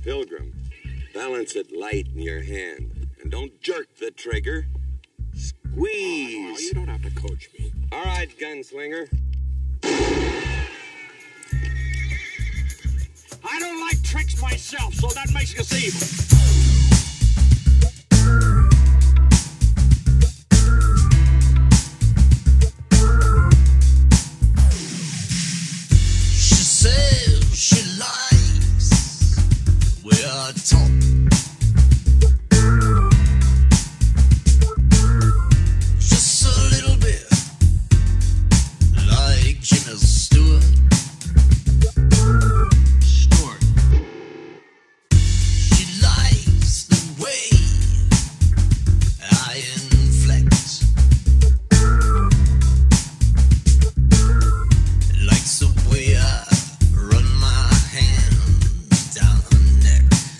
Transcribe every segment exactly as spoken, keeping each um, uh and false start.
Pilgrim, balance it light in your hand. And don't jerk the trigger. Squeeze. Oh, you don't have to coach me. All right, gunslinger. I don't like tricks myself, so that makes us even. She says she likes the way I talk. Just a little bit like Jimmy Stewart. Stewart. She likes the way I inflect. Likes the way I run my hand down her neck.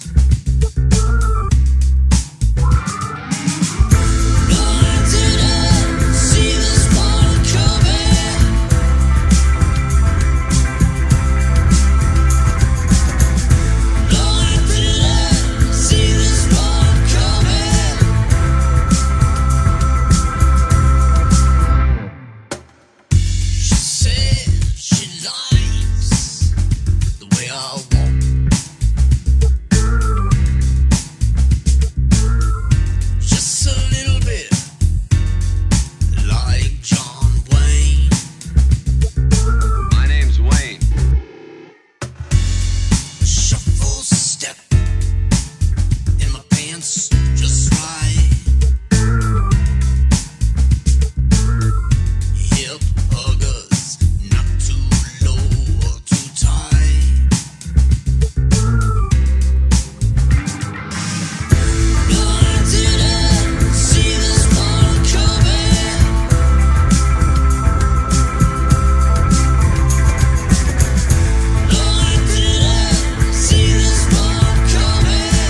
No, I didn't see this one coming. No, I didn't see this one coming. She said she likes the way I walk. Just a little bit like John Wayne. My name's Wayne. Shuffle step in my pants just right. Hip huggers, not too low or too tight. No, I didn't see this one coming. No, I didn't see this one coming.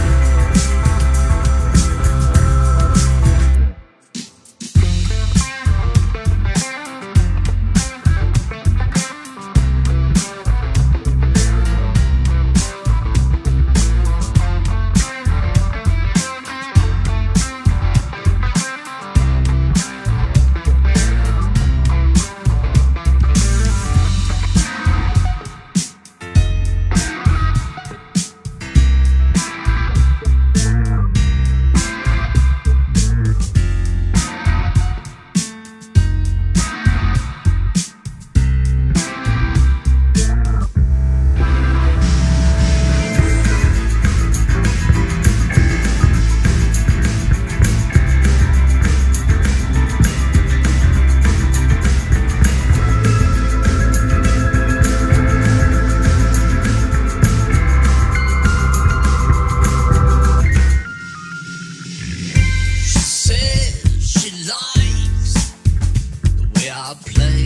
She said she likes the way I play.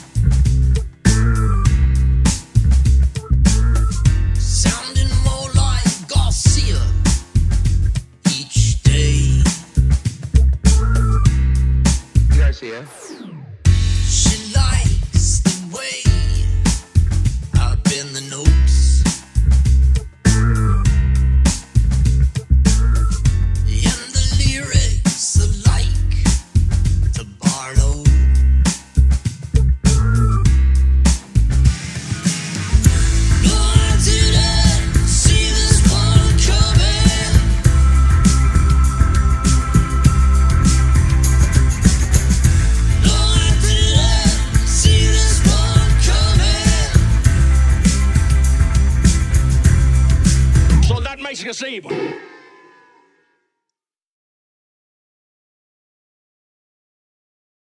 Sounding more like Garcia each day. Garcia. She likes the way I bend the notes. And the lyrics alike to Barlow. No, I didn't see this one coming. No, I didn't see this one coming. So that makes us even.